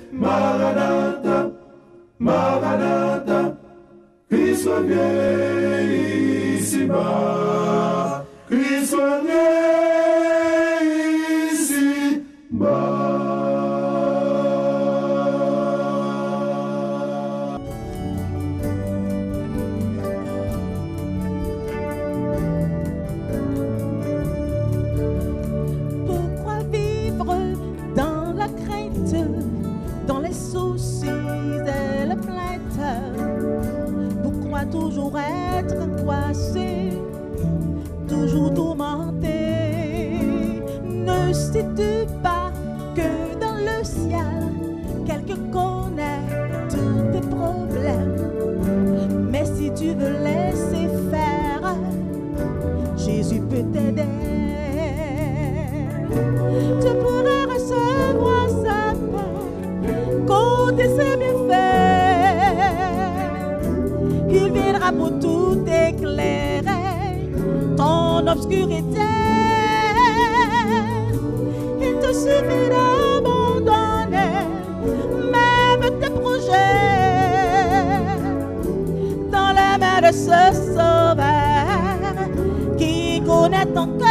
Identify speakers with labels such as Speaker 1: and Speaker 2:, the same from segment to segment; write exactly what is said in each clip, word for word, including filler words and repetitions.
Speaker 1: Maranatha, Maranatha, Christ revient ici-bas, Christ revient ici-bas.
Speaker 2: Pourquoi vivre dans la crainte, dans les soucis et la plainte? Pourquoi toujours être angoissé, toujours tourmenté? Ne sais-tu pas que dans le ciel, quelqu'un connaît tous tes problèmes? Mais si tu veux laisser faire, Jésus peut t'aider. Tu pourrais recevoir sa paix, compter ses bienfaits. Il viendra pour tout éclairer ton obscurité. Il te suffit d'abandonner même tes projets dans les mains de ce sauveur qui connaît ton cœur.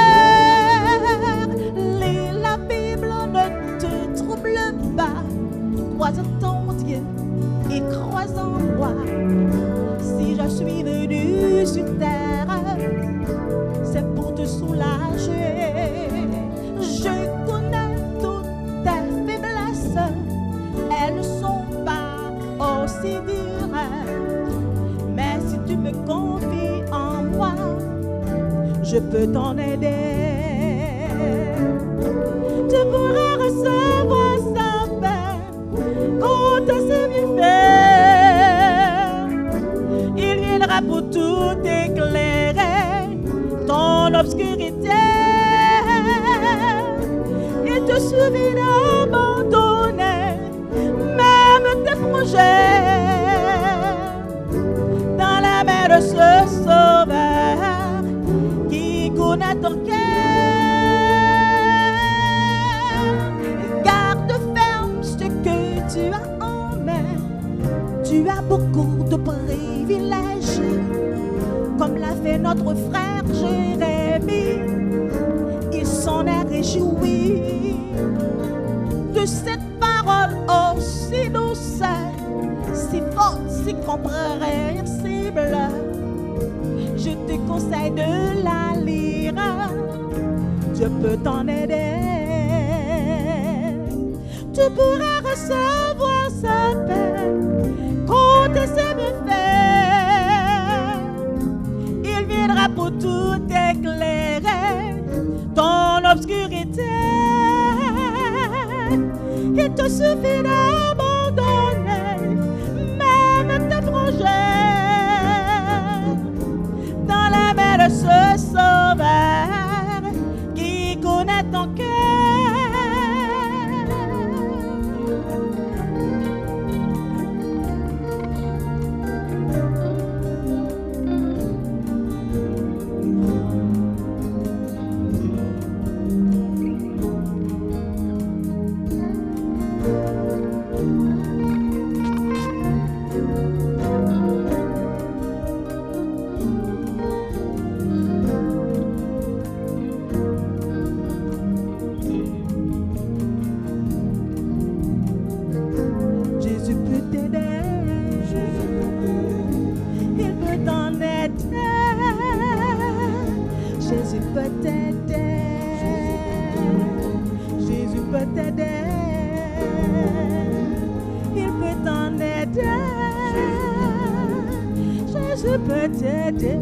Speaker 2: Lis la Bible, ne te trouble pas. Crois en ton Dieu et crois en moi. Si je suis venu sur terre, c'est pour te soulager. Je connais toutes tes faiblesses, elles ne sont pas aussi dures. Mais si tu me confies en moi, je peux t'en aider. Tu pourras recevoir sa paix, compter ses bienfaits. Il viendra pour tout éclairer ton obscurité. Il te suffit d'abandonner même tes projets dans la main de ce sauveur qui connaît ton cœur. Garde ferme ce que tu as en main. Tu as beaucoup de privilèges, comme l'a fait notre frère Jérémie. Il s'en est réjoui de cette parole aussi douce, si forte, si compréhensible. Je te conseille de la lire, Dieu peut t'en aider. Tu pourras recevoir sa paix, compter ses bienfaits. Il viendra pour tout éclairer ton obscurité. Il te suffit d'abandonner même tes projets dans la main de ce sauveur qui connaît ton cœur. Jésus peut t'aider. Jésus peut t'aider. Il peut t'en aider. Jésus peut t'aider.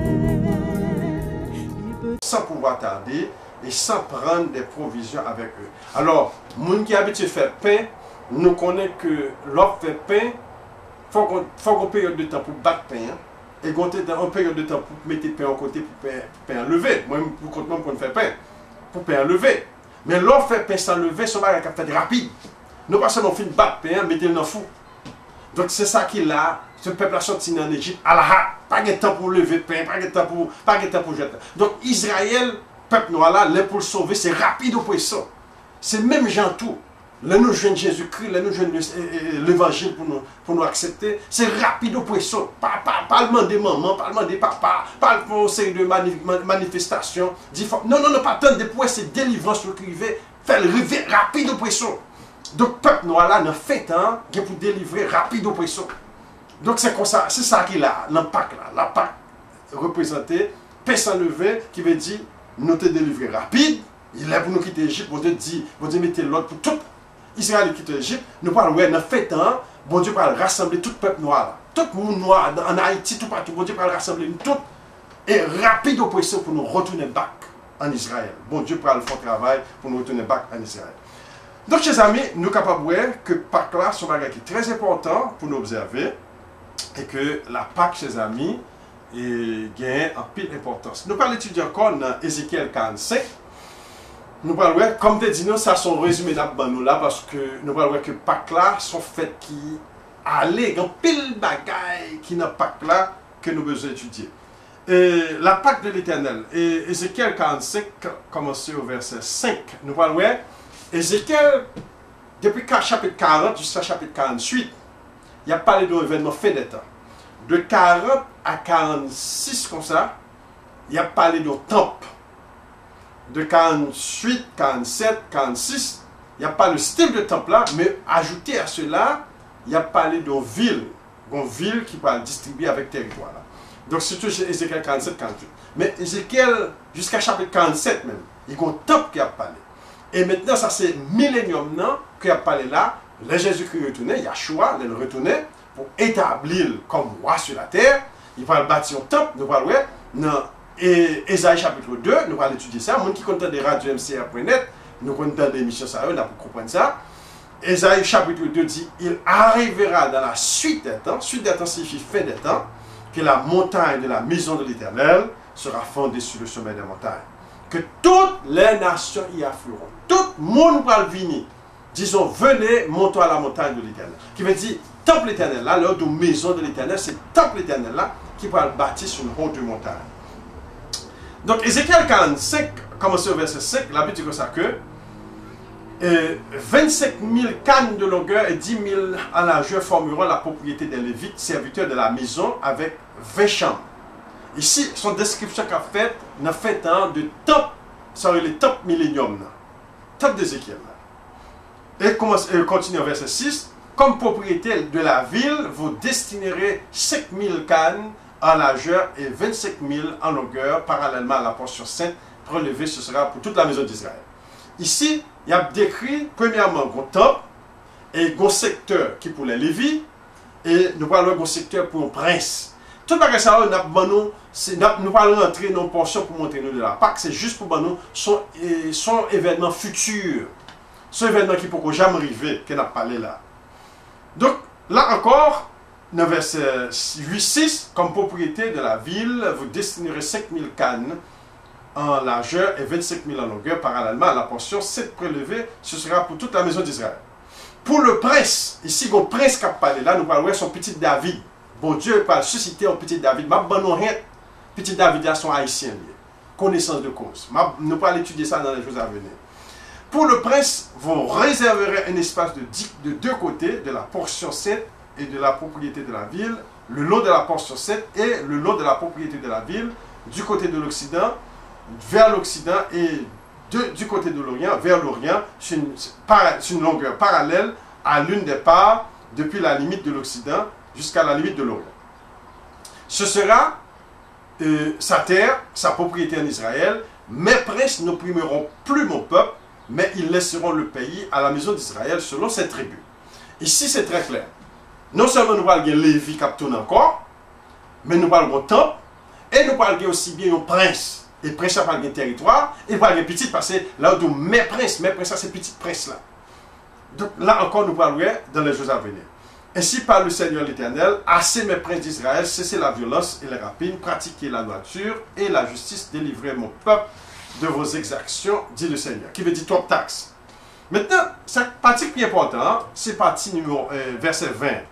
Speaker 3: Sans pouvoir tarder et sans prendre des provisions avec eux. Alors, moun qui habite faire pain, nous connaissons que l'offre fait pain, il faut qu'on faut une période de temps pour battre pain. Hein? Et qu'on ait une période de temps pour mettre le pain en côté pour pain, pain enlevé. Moi, pour compte même pour faire pain, pour pain enlevé. Mais l'on fait pain sans lever, c'est un fait rapide. Nous pas seulement fin battre pain, mettez le dans fou. Donc c'est ça qu'il a, ce peuple a sorti en Égypte, à la hâte, pas de temps pour lever pain, pas de temps pour, pas de temps pour jeter. Donc Israël, peuple noir là, là pour le sauver, c'est rapide au poisson. C'est même gens tout. là nous joignons Jésus-Christ, là nous joignons l'évangile pour nous, pour nous accepter, c'est rapide oppression. Pas, pas, pas demander maman, pas demander papa, pas pour une série de mani manifestations. Non, non, non, pas tant de points, c'est délivrance pour arriver, faire le rapide oppression. Donc, peuple noir là, dans fait temps, il pour délivrer rapide oppression. Donc, c'est comme ça, c'est ça qu'il a, l'impact là. La Pâque représentée, paix sans lever, qui veut dire, nous te délivrer rapide. Il est pour nous quitter l'Égypte, bon Dieu dit, bon Dieu mettez l'autre pour tout Israël qui quitte l'Égypte. Nous parlons, ouais, dans fait temps, bon Dieu va rassembler tout le peuple noir là. Tout le monde noir en Haïti, tout partout, bon Dieu va rassembler nous tous. Et rapide oppression pour nous retourner back en Israël. Bon Dieu va le faire travail pour nous retourner back en Israël. Donc, chers amis, nous sommes capables de voir que Pâques là, c'est un bagage qui est très important pour nous observer. Et que la Pâques, chers amis, gagne en pile d'importance. Nous allons étudier encore dans Ézéchiel quarante-cinq. Nous allons voir, comme tu dis, ça sont résumés nous là, parce que nous allons voir que Pâques là sont faits qui allaient dans pile bagaille qui n'a Pâques là que nous besoin d'étudier. La Pâque de l'Éternel. Ézéchiel quarante-cinq, commencez au verset cinq. Nous allons voir. Ézéchiel, depuis chapitre quarante jusqu'à chapitre quarante-huit, il a parlé d'un événement fait des temps. De quarante à quarante-six, comme ça, il a parlé d'un temple. De quarante-huit, quarante-sept, quarante-six, il n'y a pas le style de temple là, mais ajouté à cela, il a parlé d'une ville, d'une ville qui va distribuer avec territoire. Là. Donc, surtout chez Ézéchiel quarante-sept, quarante-huit. Mais Ézéchiel, jusqu'à chapitre quarante-sept même, il y a un temple qui a parlé. Et maintenant, ça c'est millénium qui a parlé là. Le Jésus-Christ retourné, Yahshua, il retourné pour établir comme roi sur la terre. Il va bâtir un temple, nous allons voir. Dans Ésaïe chapitre deux, nous allons étudier ça. Les gens qui content des radios M C R point net, nous content des émissions ça, là pour comprendre ça. Ésaïe chapitre deux dit, il arrivera dans la suite des temps, suite des temps signifie fin des temps, que la montagne de la maison de l'Éternel sera fondée sur le sommet des montagnes. Que toutes les nations y afflueront. Tout le monde va venir. Disons, venez, montons à la montagne de l'Éternel. Qui veut dire, temple éternel là, l'heure de maison de l'Éternel, c'est temple éternel là qui va le bâtir sur une haute montagne. Donc, Ézéchiel quarante-cinq, commencez au verset cinq, la Bible dit comme ça que euh, vingt-cinq mille cannes de longueur et dix mille en largeur formeront la propriété des Lévites, serviteurs de la maison, avec vingt chambres. Ici, son description qu'a faite, n'a fait un de top, ça le top millénium, top d'Ézéchiel. Et continue au verset six, comme propriété de la ville, vous destinerez cinq mille cannes en largeur et vingt-cinq mille en longueur, parallèlement à la portion sainte relevée, ce sera pour toute la maison d'Israël. Ici, il y a décrit, premièrement, un top et un secteur qui pour les Lévites, et nous parlons d'un secteur pour un prince. Tout le ça, nous allons rentrer dans une portion pour montrer nous de la Pâque, c'est juste pour nous son, son événement futur, son événement qui ne pourra jamais arriver, qu'on a parlé là. Donc, là encore, dans verset huit six, comme propriété de la ville, vous destinerez cinq mille cannes en largeur et vingt-cinq mille en longueur, parallèlement à la portion sept prélevée, ce sera pour toute la maison d'Israël. Pour le prince, ici, le prince qui a parlé là, nous parlons de son petit David. Bon Dieu va susciter un petit David. Ma bonne rien, petit David a son haïtien. Connaissance de cause. Ma, nous allons étudier ça dans les jours à venir. Pour le prince, vous réserverez un espace de, de deux côtés de la portion sept et de la propriété de la ville, le long de la portion sept et le long de la propriété de la ville, du côté de l'Occident, vers l'Occident et de, du côté de l'Orient, vers l'Orient, sur une, une longueur parallèle à l'une des parts depuis la limite de l'Occident jusqu'à la limite de l'Orient. Ce sera euh, sa terre, sa propriété en Israël. Mes princes n'opprimeront plus mon peuple, mais ils laisseront le pays à la maison d'Israël selon ses tribus. Ici, c'est très clair. Non seulement nous parlons de Lévi qui tourne encore, mais nous parlons de temple, et nous parlons aussi bien de prince. Et prince, ça parle de territoire, et nous parlons de petit, parce que là où mes princes, mes princes, ça c'est petit prince là. Donc là encore, nous parlons dans les jours à venir. Ainsi parle le Seigneur l'Éternel, assez mes princes d'Israël, cessez la violence et les rapines, pratiquez la droiture et la justice, délivrez mon peuple de vos exactions, dit le Seigneur. Qui veut dire top taxe. Maintenant, cette partie qui est importante, c'est partie numéro euh, verset vingt.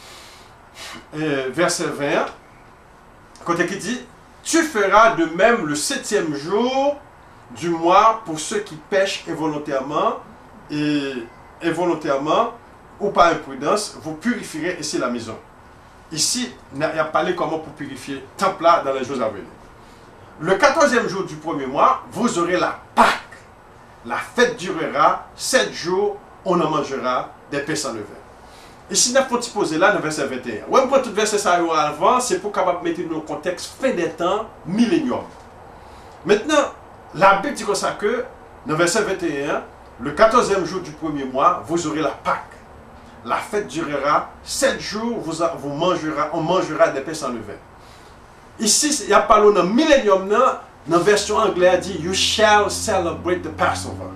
Speaker 3: Euh, verset vingt, côté qui dit, tu feras de même le septième jour du mois pour ceux qui pêchent involontairement et involontairement ou par imprudence, vous purifierez ici la maison. Ici, il a parlé comment pour purifier le temple là dans les jours à venir. Le quatorzième jour du premier mois, vous aurez la Pâque. La fête durera sept jours, on en mangera des pains sans levain. Ici, nous avons posé là dans le verset vingt et un. Ouais, pour tout verset ça avant, c'est pour capable mettre dans le contexte fin des temps, millénium. Maintenant, la Bible dit comme ça que, dans le verset vingt et un, le quatorzième jour du premier mois, vous aurez la Pâque. La fête durera sept jours, vous, vous mangera, on mangera des pains sans levain. Ici, il y a parlé dans le millénium, dans la version anglaise, dit You shall celebrate the Passover.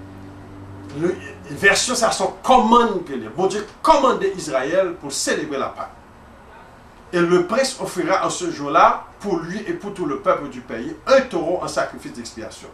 Speaker 3: La version, ça son commande que les. Bon Dieu commandait Israël pour célébrer la Pâque. Et le prince offrira en ce jour-là, pour lui et pour tout le peuple du pays, un taureau en sacrifice d'expiation.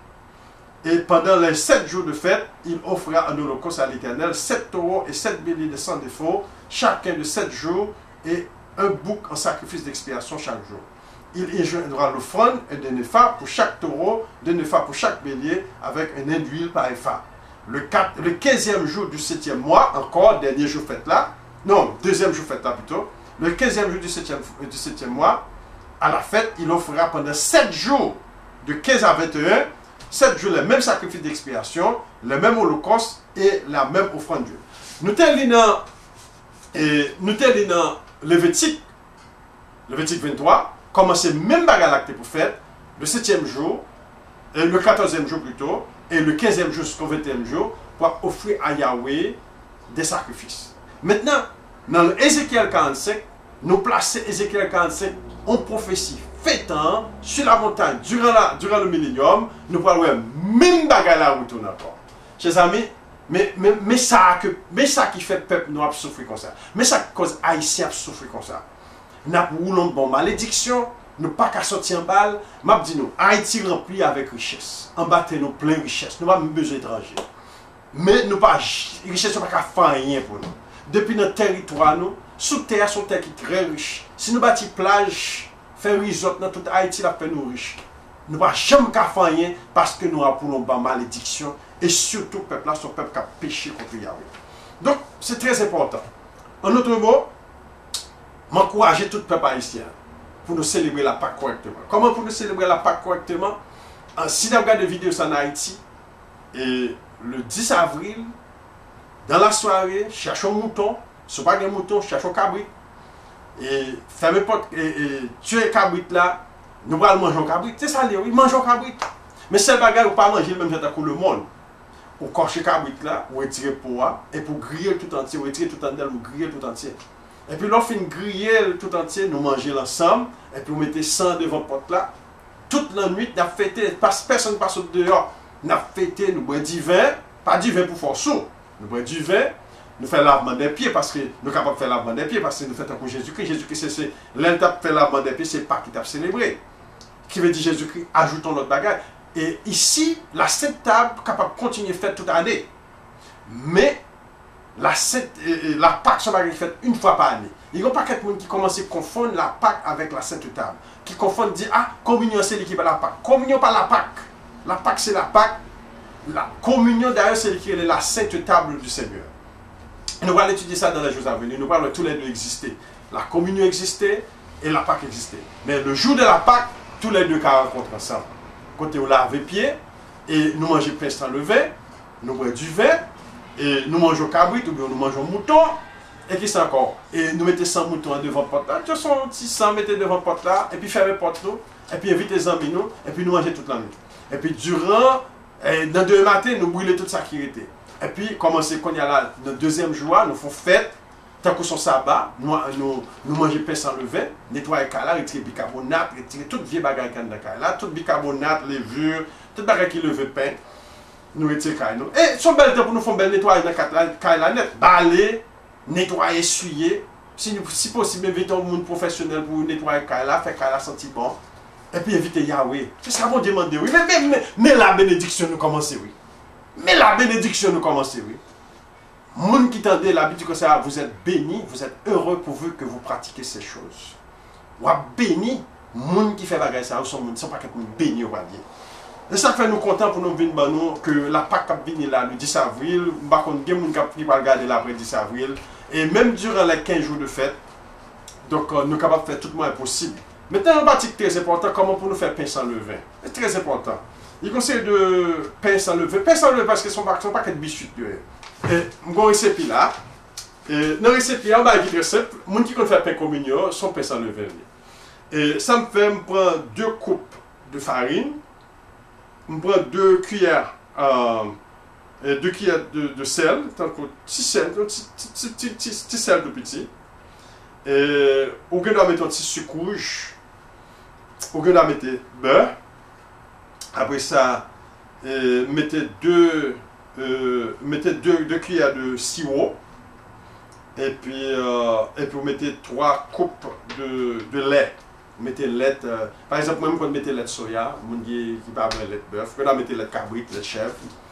Speaker 3: Et pendant les sept jours de fête, il offrira un holocauste à l'Éternel, sept taureaux et sept béliers de sans défaut, chacun de sept jours, et un bouc en sacrifice d'expiation chaque jour. Il y joindra l'offrande et deux néphas pour chaque taureau, deux néphas pour chaque bélier, avec un ain d'huile par épha. Le, le quinzième jour du septième mois, encore, dernier jour fête là, non, deuxième jour fête là plutôt, le quinzième jour du septième, du septième mois, à la fête, il offrira pendant sept jours, de quinze à vingt et un, sept jours, le même sacrifice d'expiation, le même holocauste et la même offrande d'huile. Nous terminons, et nous terminons Lévitique, Lévitique vingt-trois, commencer même bagarre pour fête, le septième jour, et le quatorzième jour plutôt, et le quinzième jour jusqu'au vingtième jour, pour offrir à Yahweh des sacrifices. Maintenant, dans Ézéchiel quarante-cinq, nous plaçons Ézéchiel quarante-cinq en prophétie fêtant sur la montagne durant, la, durant le millénium, nous pourrons voir même bagarre là retourne encore. Chers amis, mais, mais, mais, ça que, mais ça qui fait le peuple nous a souffert comme ça. Mais ça qui cause Haïtien a souffert comme ça. Nous avons bon malédiction, nous pas qu'à sortir en balle. M'a dit nous, Haïti rempli avec richesse. En bas, nous plein de richesse. Nous n'avons pas besoin d'étrangers. Mais nous pas richesse, nous pas qu'à faire rien pour nous. Depuis notre territoire, nous, sous terre, sous terre qui est très riche. Si nous bâtissons plage, faire risotto dans toute Haïti, la fait nous riche. Nous pas jamais qu'à faire rien parce que nous avons une malédiction. Et surtout, le peuple là, c'est un peuple qui a péché contre Yahweh. Donc, c'est très important. En autre mot, m'encourager tout le peuple haïtien pour nous célébrer la Pâque correctement. Comment pour nous célébrer la Pâque correctement? Si nous regardons des vidéos en Haïti, et le dix avril, dans la soirée, cherchons un mouton, ce n'est pas un mouton, cherchons un cabrit. Et fermez porte, et, et tuer le cabrit là, nous allons manger un cabrit. C'est ça, oui, manger un cabrit. Mais c'est le bagage où pas manger le même temps que le monde. Ou cocher le cabrit là, ou retirer pour et pour griller tout entier, ou retirer tout entier, ou griller tout entier. Et puis lorsqu'on finit griller tout entier, nous mangeons l'ensemble, et puis nous mettons sang devant le pot là. Toute la nuit, nous avons fêté, personne ne passe dehors, nous avons fêté, nous boivons du vin, pas du vin pour faire sourd, nous boivons du vin, nous faisons lavement des pieds, parce que nous sommes capables de faire lavement des pieds, parce que nous faisons pour Jésus-Christ. Jésus-Christ, c'est l'étape de faire lavement des pieds, c'est pas qui t'a célébré. Qui veut dire Jésus-Christ, ajoutons notre bagage. Et ici, la Sainte Table est capable de continuer à faire toute l'année. Mais la, Sainte, la Pâque, c'est bagage faite une fois par année. Il n'y a pas quelqu'un qui commence à confondre la Pâque avec la Sainte Table. Qui confondent, dit, ah, communion c'est l'équipe de la Pâque. Communion pas la Pâque. La Pâque c'est la Pâque. La communion d'ailleurs c'est l'équipe de la Sainte Table du Seigneur. Et nous allons étudier ça dans les jours à venir. Nous allons tous les deux exister. La communion existait et la Pâque existait. Mais le jour de la Pâque, tous les deux cas rencontrent ensemble. Côté où lave les pieds, et nous mangeons pain sans levain, nous boivons du vin, et nous mangeons cabrit, ou bien nous mangeons mouton, et qui c'est encore? Et nous mettons cent moutons devant le porte là, tu as son petit sang, mettez devant le porte là, et puis fermez le porte nous, et puis invitez les amis nous, et puis nous mangeons toute la nuit. Et puis durant, et dans deux matins, nous brûlons toute sa sécurité. Et puis, commencez quand il y a là, le deuxième jour, nous faisons fête, tant que son sabbat, nous, nous, nous mangeons pain sans levain, nettoyer le cas, retirer le bicarbonate, retirer toute vieille bagarre qui est dans le cas là, tout bicarbonate, levure, toute bagarre qui leve pain, nous retirons le cas. Et son bel temps pour nous faire bel nettoyer dans le cas là net, balayer, nettoyer, essuyer, si, si possible, inviter un monde professionnel pour nettoyer le cas là, faire le cas là sentir bon, et puis inviter Yahweh. C'est ça qu'on demande, oui, mais, mais, mais, mais la bénédiction nous commence, oui. Mais la bénédiction nous commence, oui. Moun qui tendait l'habitude que ça, vous êtes bénis, vous êtes heureux pourvu que vous pratiquez ces choses. Ou béni, moun qui fait bagay ça, ou son moun, sont pas quelqu'un béni, on va dire. Et ça fait nous content pour nous venir que la Pâque a venu là le dix avril. Par contre, il y a des gens qui vont regarder l'après dix avril. Et même durant les quinze jours de fête, donc nous sommes capables de faire tout le monde possible. Maintenant, un bâti très important, comment pour nous faire pain sans levain. C'est très important. Il conseille de pain sans levain. Pain sans levain parce que ce ne sont pas que de biscuits. Et mon récipient là. Et dans le récipient, il est très simple. Les gens qui font pain communion sont pain sans levain. Et ça me fait me prendre deux coupes de farine. Je prends deux cuillères, euh, deux cuillères de, de sel, tant que petit sel, petit sel tout petit. Et on doit mettre un petit sucre rouge. On doit mettre beurre. Après ça, euh, mettez deux, euh, mettez deux, deux cuillères de sirop. Et puis, euh, et puis vous mettez trois coupes de, de lait. Vous mettez lait, euh, par exemple, même quand vous mettez lait de soya, vous qui ne pas lait de bœuf, vous mettez lait de cabrit, lait de chèvre.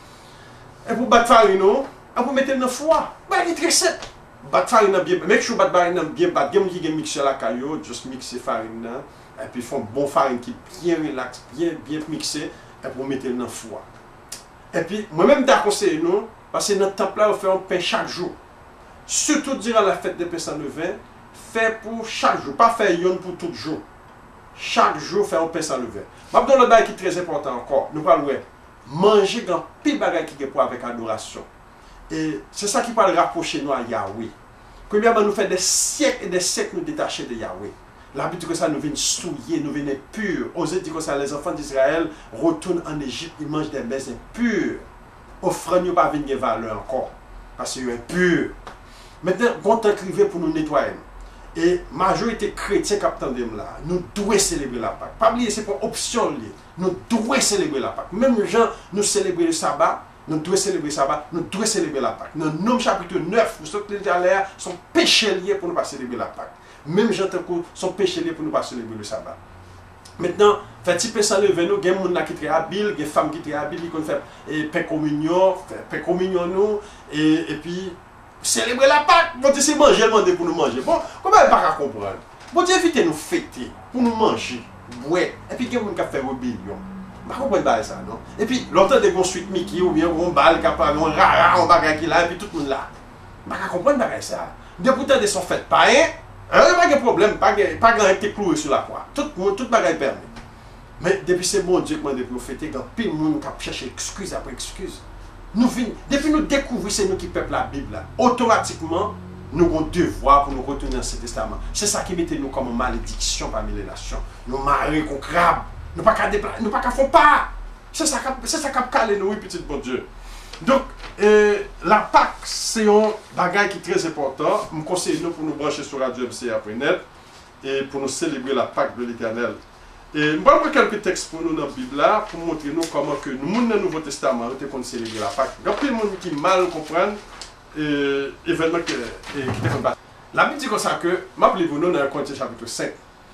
Speaker 3: Et vous battez farine, et vous mettez dans le foie. Ben, il est très simple. Battez farine bien, même si vous battez farine bien, battez, vous qui mixer la caillou, juste mixer farine, et puis font bon farine qui est bien relax, bien, bien mixé, et vous mettez dans le foie. Et puis, moi-même, je conseille nous, parce que dans le temple là, on fait un pain chaque jour. Surtout durant la fête des pains sans levain, fait pour chaque jour, pas faire yon pour tout jour. Chaque jour, faire un pain sans levain. Je vais vous donner un qui est très important encore. Nous parlons de manger dans pile bagage qui est pour avec adoration. Et c'est ça qui va rapprocher nous à Yahweh. Premièrement, nous faisons des siècles et des siècles nous détacher de Yahweh. L'habitude que ça nous vient souiller, nous vient pur. Osez dire que ça, les enfants d'Israël retournent en Égypte, ils mangent des mets impurs. Offrant nous pas venir valeur encore. Parce qu'ils sont impurs. Maintenant, quand on écrivait pour nous nettoyer. Et la majorité chrétienne qui attendent là, nous devons célébrer la Pâque. Pas oublier, c'est pas option liée. Nous devons célébrer la Pâque. Même les gens, nous célébrons le sabbat, nous devons célébrer le sabbat, nous devons célébrer la Pâque. Dans le Nom chapitre neuf, nous sommes l'air sont péchés liés pour ne pas célébrer la Pâque. Même les gens sont péchés liés pour ne pas célébrer le sabbat. Maintenant, fait-il pain sans levain, nous, il y a des gens qui sont très habiles, il y a des femmes qui sont très habiles, qui font pain communion, pain communion nous, et, et puis célébrer la Pâque. Bon Dieu, c'est manger, demander pour nous manger. Bon, comment elle pas comprendre? Bon Dieu, évitez nous fêter, pour nous manger, boire, et puis il y a des gens qui font rébellion. Je ne comprends pas ça, non? Et puis, longtemps de suite Mickey, ou bien on balle, un rara, on bagage qui là, et puis tout le monde là. Je ne comprends pas ça. Depuis que des sont faites pas, hein? Il n'y a pas de problème, pas grand été cloué sur la croix. Tout le monde, tout le bagage permis. Mais depuis c'est bon Dieu qui m'a dit pour fêter, quand pile le monde qui cherche excuse après excuse. Nous venons, depuis nous découvrons c'est nous qui peuplons la Bible, là, automatiquement, nous avons un devoir pour nous retourner dans ce testament. C'est ça qui mettait nous comme une malédiction parmi les nations. Nous marrer qu'on crabe, nous pas qu'à déplacer, nous pas qu'à faire pas. C'est ça qui a calé nous, oui, petit bon Dieu. Donc, euh, la Pâque, c'est un bagage qui est très important. Je vous conseille nous pour nous brancher sur Radio M C après net et pour nous célébrer la Pâque de l'Éternel. Et je vais prendre quelques textes pour nous dans la Bible là, pour montrer nous comment que nous, dans le Nouveau Testament, nous avons célébré la Pâque. Il y a plein de gens qui mal comprennent l'événement qui était fait. La Bible dit comme ça que, rappelez-vous, nous dans Corinthiens chapitre cinq,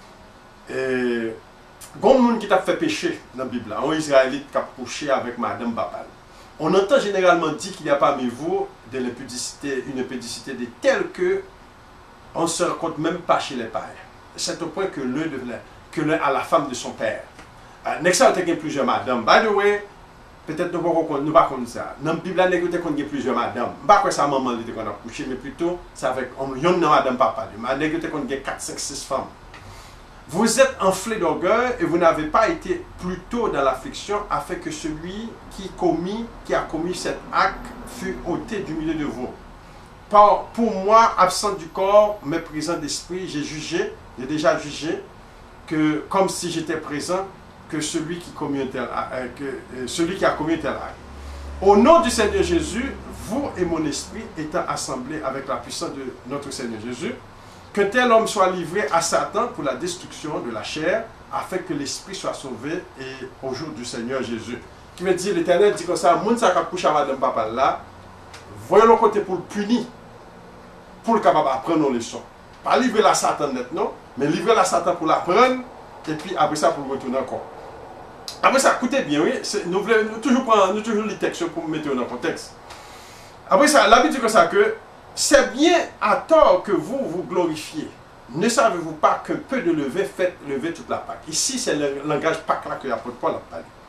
Speaker 3: et il y a des gens qui ont fait péché dans la Bible, un Israélite qui a couché avec Madame Babal. On entend généralement dire qu'il n'y a pas parmi vous de l'impudicité, une impudicité de telle que on ne se rencontre même pas chez les pères. C'est au point que l'un que l'un a la femme de son père. Next time, il y a plusieurs madames. By the way, peut-être nous ne pas comme ça. Dans la Bible, il y a plusieurs madames. Je ne sais pas si sa maman était qu'on a couché, mais plutôt, c'est avec une madame papa. Il y a quatre, cinq, six femmes. Vous êtes enflé d'orgueil et vous n'avez pas été plus tôt dans l'affliction afin que celui qui, commis, qui a commis cet acte fût ôté du milieu de vous. Par, pour moi, absent du corps, mais présent d'esprit, j'ai jugé, j'ai déjà jugé, que comme si j'étais présent, que celui qui, commis un tel, euh, que, euh, celui qui a commis un tel acte. Au nom du Seigneur Jésus, vous et mon esprit étant assemblés avec la puissance de notre Seigneur Jésus, que tel homme soit livré à Satan pour la destruction de la chair, afin que l'esprit soit sauvé et au jour du Seigneur Jésus. Qui veut dire, l'Éternel dit comme ça, moun sa ka couche à madame papa là, voyons le côté pour le punir, pour le capable apprendre nos leçons. Pas livrer la Satan net, non, mais livrer la Satan pour l'apprendre, et puis après ça pour le retourner encore. Après ça, écoutez bien, oui, nous voulons nous toujours prendre, nous toujours les textes pour mettre dans le contexte. Après ça, la Bible dit comme ça que c'est bien à tort que vous vous glorifiez. Ne savez-vous pas qu'un peu de levain fait lever toute la Pâque? Ici, c'est le langage Pâque là que l'apôtre Paul a parlé.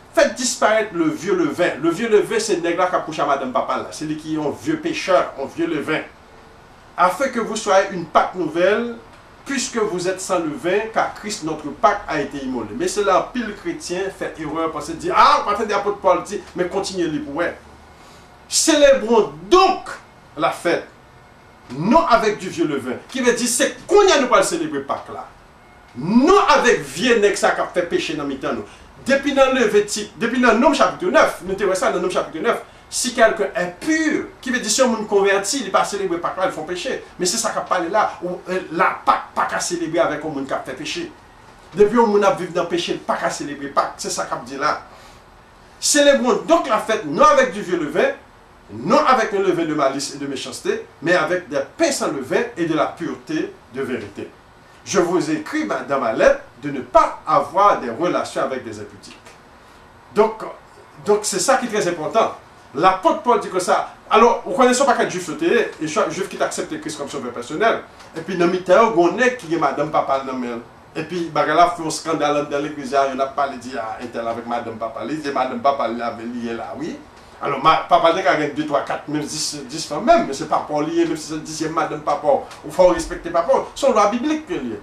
Speaker 3: faites disparaître le vieux levain. Le vieux levain, c'est le nègre qui a couché à Madame Papa, là. C'est lui qui est un vieux pécheur, un vieux levain. Afin que vous soyez une Pâque nouvelle, puisque vous êtes sans levain, car Christ, notre Pâque, a été immolé. Mais c'est là, pile chrétien fait erreur, parce qu'il dit, ah, on attendez l'apôtre Paul dit, mais continuez-les pour elle. Célébrons donc la fête, non avec du vieux levain, qui veut dire, c'est qu'on y a nous pas le célébrer Pâques là. Non avec vieux nègre ça qui a fait péché dans mi-temps nous. Depuis dans le Lévitique, depuis dans le Nom chapitre neuf, nous avons ça dans le Nom chapitre neuf, si quelqu'un est pur, qui veut dire si on est converti, il n'est pas célébré Pâques là, ils font péché. Mais c'est ça qu'a parlé là, où euh, la Pâque pas qu'à célébrer avec un monde qui a fait péché. Depuis on a vécu dans le péché, pas qu'à célébrer Pâques, c'est ça qu'a dit là. Célébrons donc la fête non avec du vieux levain, non avec un levain de malice et de méchanceté, mais avec des pains sans levain et de la pureté de vérité. Je vous écris dans ma lettre de ne pas avoir des relations avec des impudiques. Donc, donc c'est ça qui est très important. L'apôtre Paul dit que ça. Alors, vous connaissez pas qu'un juif sauté, et chaque juif qui accepte Christ comme sauveur personnel. Et puis, dans le mi-temps, on est qui est madame papa dans le et puis, bagala fait un scandale dans l'église, il a parlé dit à Intel avec madame papa. Il dit madame papa l'avait lié là, oui. Alors, ma, papa dit qu'il y a deux, trois, quatre, même dix, dix femmes même, mais c'est pas pour lier, même si c'est le dixième madame papa, il faut respecter papa, c'est une loi biblique que lié.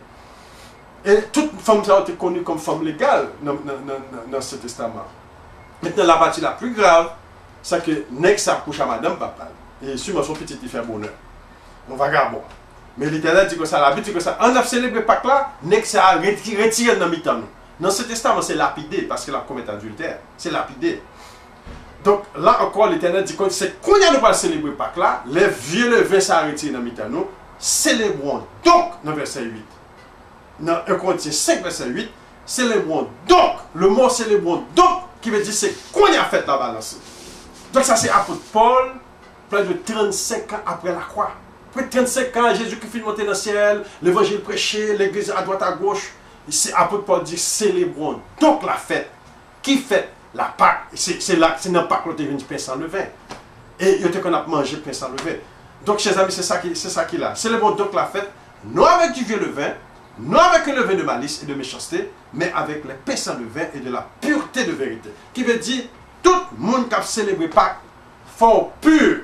Speaker 3: Et toute femme ça a été connue comme femme légale dans, dans, dans, dans ce testament. Maintenant, la partie la plus grave, c'est que Nègre s'accouche à madame papa. Et sûrement son petit il fait bonheur. On va regarder. Mais l'Éternel dit que ça, la Bible dit que ça, on a célébré Pâques là, Nègre ça a retiré dans mi-temps. Dans ce testament, c'est lapidé parce qu'il a commis adultère. C'est lapidé. Donc là encore, l'Éternel dit que c'est qu'on a pas célébrer Pâques là, les vieux levains ça a retiré dans mi-temps. Célébrons donc, dans verset huit. Dans un Corinthiens cinq, verset huit, célébrons donc, le mot célébrons donc, qui veut dire c'est qu'on a fait la balance. Donc ça c'est apôtre Paul, près de trente-cinq ans après la croix. Près de trente-cinq ans, Jésus qui fit monter dans le ciel, l'évangile prêché, l'église à droite à gauche. C'est apôtre Paul dit célébrons donc la fête. Qui fait la Pâque? C'est là, c'est dans la Pâque qu'on est venu pain sans levain. Et il y a qu'on a mangé pain sans levain. Donc chers amis, c'est ça qu'il qu a. Célébrons donc la fête, non avec du vieux levain, non avec un levain de malice et de méchanceté, mais avec les pains sans levain et de la pureté de vérité. Qui veut dire, tout le monde qui a célébré Pâques, fort pur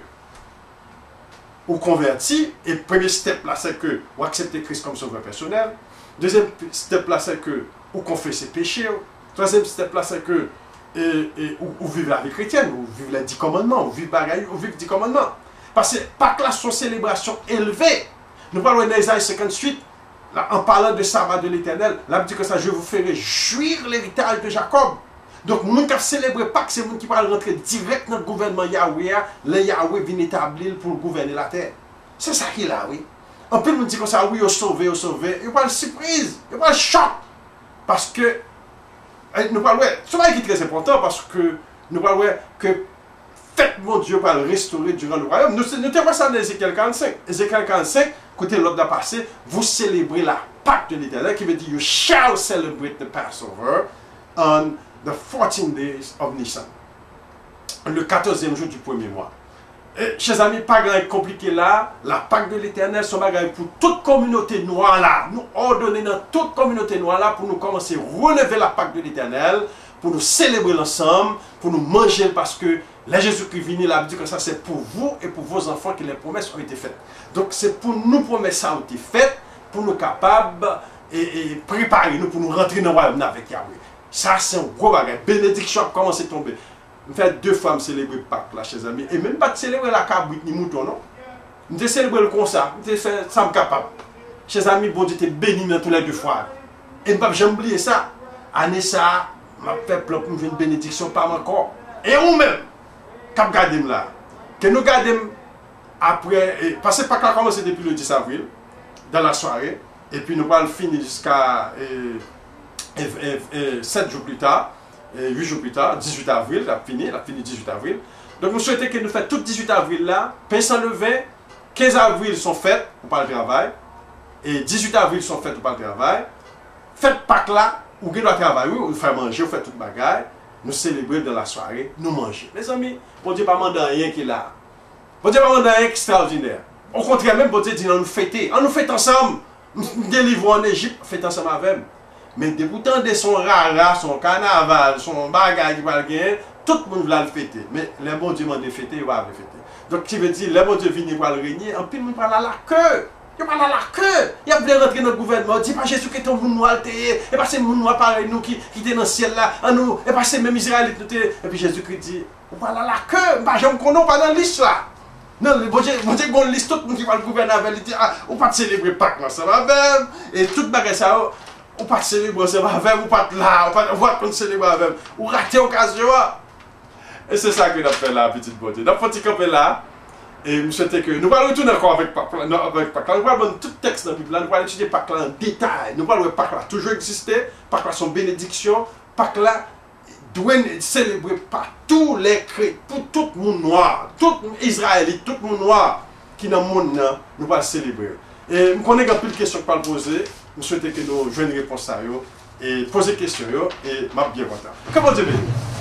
Speaker 3: ou converti. Et premier step là, c'est que vous acceptez Christ comme sauveur personnel. Deuxième step là, c'est que vous confessez péché. Troisième step là, c'est que et, et, vous vivez la vie chrétienne, vous vivez les dix commandements, vous vivez bagaille, vous vivez les dix commandements. Parce que Pâques là, sont célébrations élevées. Nous parlons d'Ésaïe cinquante-huit. Là, en parlant de sabbat de l'Éternel, là, dit que ça, je vous ferai jouir l'héritage de Jacob. Donc, les gens qui célèbrent Pâques, c'est les gens qui vont rentrer direct dans le gouvernement Yahweh, le Yahweh vient établir pour gouverner la terre. C'est ça qu'il a, oui. En plus, nous dit que ça, oui, au sauvé, au sauvé. Il n'y a pas de surprise, il n'y a pas de choc. Parce que, nous parlons, c'est ça qui est très important, parce que nous parlons que faites mon Dieu pour le restaurer durant le royaume. Nous nous avons ça dans Ézéchiel quarante-cinq. Ézéchiel quarante-cinq, écoutez l'ordre de passé, vous célébrez la Pâque de l'Éternel, qui veut dire, you shall celebrate the Passover on the fourteen days of Nisan. Le quatorzième jour du premier mois. Et, chers amis, pas grand compliqué là, la Pâque de l'Éternel, c'est bagage pour toute communauté noire là. Nous ordonnons dans toute communauté noire là pour nous commencer à relever la Pâque de l'Éternel, pour nous célébrer l'ensemble, pour nous manger parce que là Jésus-Christ venu, il a dit que ça c'est pour vous et pour vos enfants que les promesses ont été faites. Donc c'est pour nous promesses ça ont été faites, pour nous capables et, et préparer nous pour nous rentrer dans le royaume avec Yahweh. Ça c'est un gros bagage. Bénédiction a commencé à tomber. Je fais deux fois me célébrer Pâques là, chers amis. Et même pas de célébrer la cabrit ni mouton, non. Je célébrer le concert, je fais ça me capable. Chers amis, bon Dieu t'es béni dans tous les deux fois. Et je ne vais oublier ça. Année ça, ma peuple pour une bénédiction par encore. Et vous-même, cap gardez là. Que nous gardons après, et, parce que Pâques a commencé depuis le dix avril, dans la soirée, et puis nous allons finir jusqu'à sept jours plus tard, et huit jours plus tard, dix-huit avril, la fini, la fini dix-huit avril. Donc nous souhaitons que nous fassions tout dix-huit avril là, pain sans levain, quinze avril sont faites pour pas le travail, et dix-huit avril sont faites pour pas le travail. Faites Pâques là, ou qui doit travailler, ou faire manger, ou faire toute bagaille, nous célébrer dans la soirée, nous manger. Les amis, bon Dieu pas mandé rien qui est là. Bon Dieu pas mandé rien extraordinaire. Au contraire, même bon Dieu dit, on nous fêter, on nous fête ensemble. Nous délivrons en Égypte, fête ensemble avec nous. Mais de pourtant, de son rara, son carnaval, son bagage qui va le gagner, tout le monde va le fêter. Mais les bons dieux m'ont fêter, ils vont le fêter. Donc, tu veux dire, les bons dieux viennent pour le régner, en plus, ils parlent à la queue. Ils parlent à la queue. Ils voulaient rentrer dans le gouvernement. Ils disent pas Jésus qui est un monde noir, et pas ces monde noir pareil, nous qui étaient dans le ciel là, en nous, et pas ces mêmes Israélites. Et puis Jésus qui dit, on parle à la queue, je ne connais pas dans la liste là. Non, le bon Dieu, bon Dieu, on liste tout le monde qui va le gouverner avec, il dit, ah, on pas célébrer Pâques, ça va même. Et tout le bagage ça, on pas célébrer, ça va même, on pas là, on pas voir qu'on célèbre avec, on rate l'occasion. Et c'est ça que nous avons fait là, petite beauté. Nous avons fait camper là, et nous souhaitons que nous allons retourner encore avec Pâques, nous allons voir tout texte dans la Bible, nous allons étudier Pâques là en détail, nous allons voir Pâques là toujours exister, Pâques là son bénédiction, Pâques là doit célébrer par tous les chrétiens, pour tout le monde noir, tout Israélite, tout le monde noir qui est dans le monde, nous allons célébrer. Et nous connaissons un peu de questions que nous poser, nous souhaitons que nous jouions une réponse à eux, et poser des questions, et je suis bien content. Comment Dieu bénisse.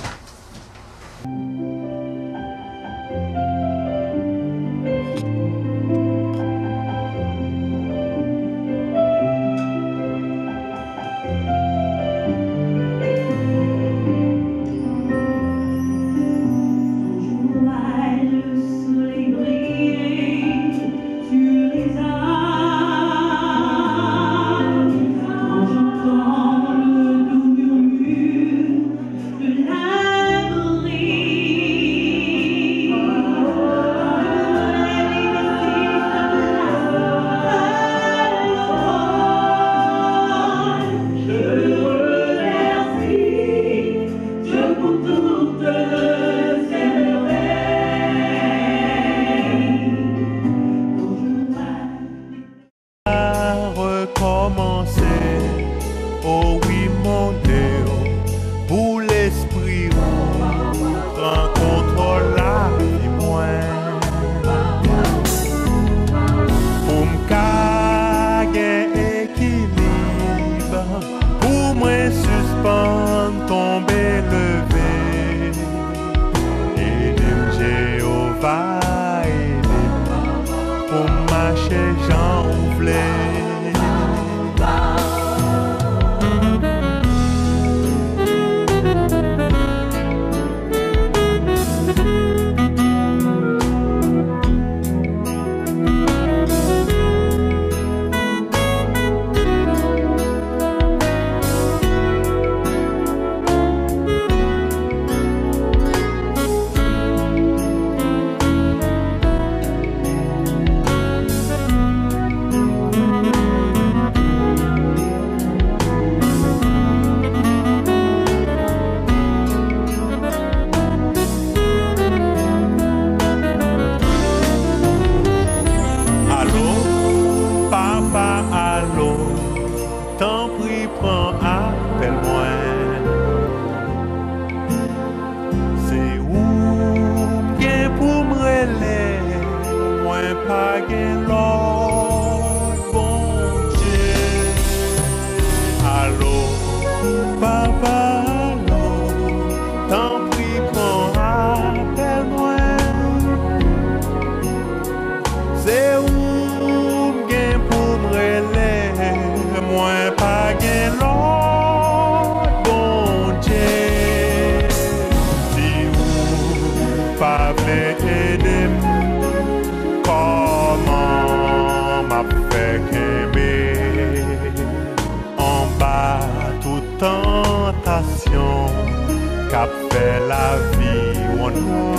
Speaker 4: Cap fait la vie, on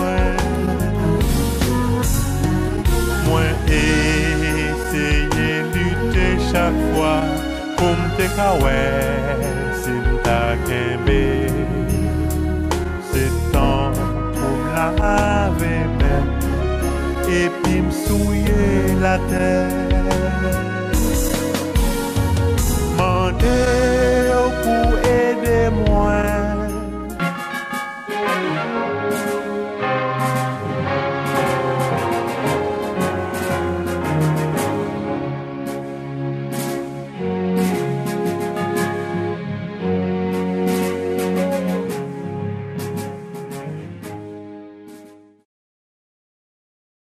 Speaker 4: moi essayer lutter chaque fois pour me kawé si kembe c'est temps pour me laver et puis me souiller la tête. Mandé